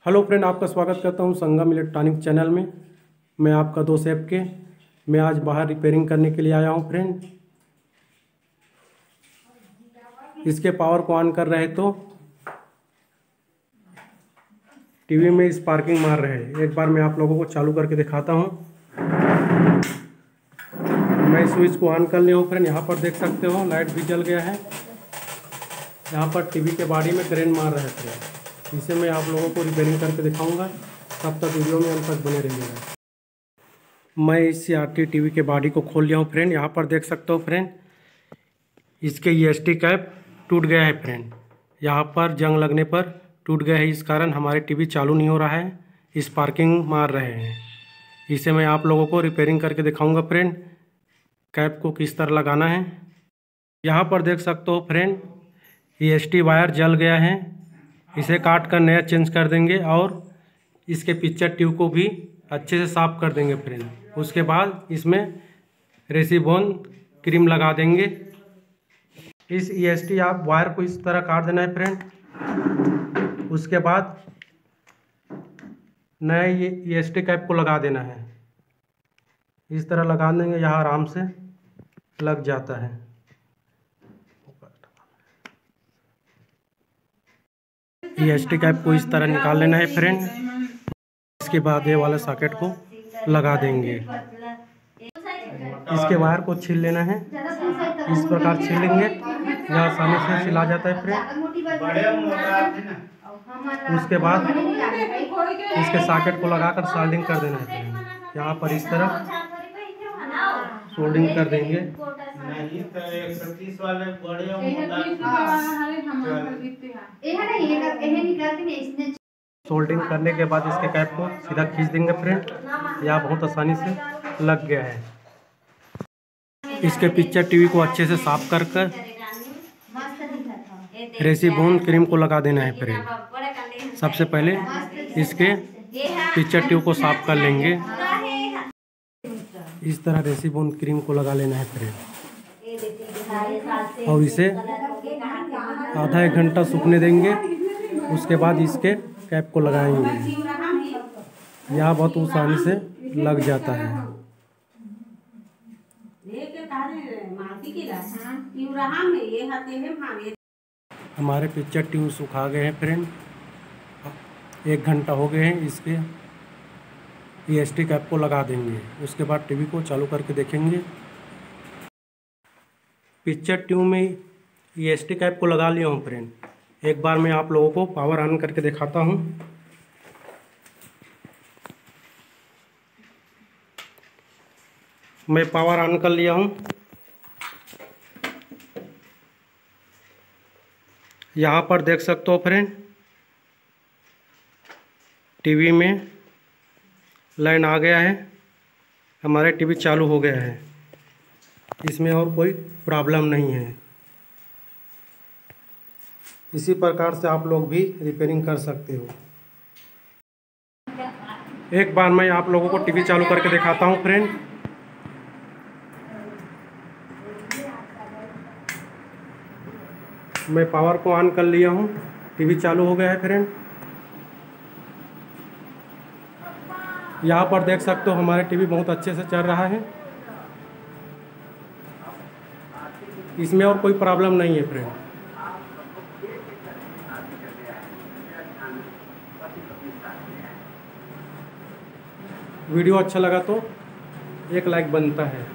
Hello friend, आपका स्वागत करता हूं संगम इलेक्ट्रॉनिक चैनल में। मैं आपका दोस्त ऐप के मैं आज बाहर रिपेयरिंग करने के लिए आया हूं फ्रेंड। इसके पावर को ऑन कर रहे तो टीवी में स्पार्किंग मार रहे हैं। एक बार मैं आप लोगों को चालू करके दिखाता हूं। मैं स्विच को ऑन कर लिया हूं फ्रेंड। यहाँ पर देख सकते हो लाइट भी जल गया है। यहाँ पर टीवी के बॉडी में करंट मार रहे हैं फ्रेंड। इसे मैं आप लोगों को रिपेयरिंग करके दिखाऊंगा। तब तक वीडियो में अंत तक बने रहिएगा। मैं इस CRT टीवी के बॉडी को खोल लिया हूँ फ्रेंड। यहाँ पर देख सकते हो फ्रेंड, इसके ESD कैप टूट गया है फ्रेंड। यहाँ पर जंग लगने पर टूट गया है। इस कारण हमारे टीवी चालू नहीं हो रहा है, स्पार्किंग मार रहे हैं। इसे मैं आप लोगों को रिपेयरिंग करके दिखाऊंगा फ्रेंड, कैप को किस तरह लगाना है। यहाँ पर देख सकते हो फ्रेंड, ESD वायर जल गया है। इसे काट कर नया चेंज कर देंगे और इसके पिक्चर ट्यूब को भी अच्छे से साफ कर देंगे फ्रेंड। उसके बाद इसमें रेसिबोन क्रीम लगा देंगे। इस ESD आप वायर को इस तरह काट देना है फ्रेंड। उसके बाद नए ESD कैप को लगा देना है। इस तरह लगा देंगे, यहाँ आराम से लग जाता है। ESD कैप को इस तरह निकाल लेना है फ्रेंड। इसके बाद ये वाला सॉकेट को लगा देंगे। इसके वायर को छील लेना है। इस प्रकार छीलेंगे, यह आसानी से सिला जाता है फ्रेंड। उसके बाद इसके सॉकेट को लगाकर सोल्डिंग कर देना है फ्रेंड। यहाँ पर इस तरह सोल्डिंग कर देंगे। सोल्डिंग करने के बाद इसके कैप को सीधा खींच देंगे फ्रेंड। यह बहुत आसानी से लग गया है। इसके पिक्चर टीवी को अच्छे से साफ कर रेसिबोन क्रीम को लगा देना है फ्रेंड। सबसे पहले इसके पिक्चर ट्यूब को साफ कर लेंगे। इस तरह रेसिबोन क्रीम को लगा लेना है फ्रेंड और इसे आधा एक घंटा सूखने देंगे। उसके बाद इसके कैप को लगाएंगे। यह बहुत आसानी से लग जाता है। हमारे पिक्चर ट्यूब सुखा गए हैं फ्रेंड। 1 घंटा हो गए हैं। इसके ESD कैप को लगा देंगे। उसके बाद टीवी को चालू करके देखेंगे। पिक्चर ट्यूब में ESD कैप को लगा लिया हूँ फ्रेंड। एक बार मैं आप लोगों को पावर ऑन करके दिखाता हूँ। मैं पावर ऑन कर लिया हूँ। यहाँ पर देख सकते हो फ्रेंड, टीवी में लाइन आ गया है। हमारे टीवी चालू हो गया है। इसमें और कोई प्रॉब्लम नहीं है। इसी प्रकार से आप लोग भी रिपेयरिंग कर सकते हो। एक बार मैं आप लोगों को टीवी चालू करके दिखाता हूँ फ्रेंड। मैं पावर को ऑन कर लिया हूँ। टीवी चालू हो गया है फ्रेंड। यहाँ पर देख सकते हो हमारे टीवी बहुत अच्छे से चल रहा है। इसमें और कोई प्रॉब्लम नहीं है फ्रेंड। वीडियो अच्छा लगा तो एक लाइक बनता है।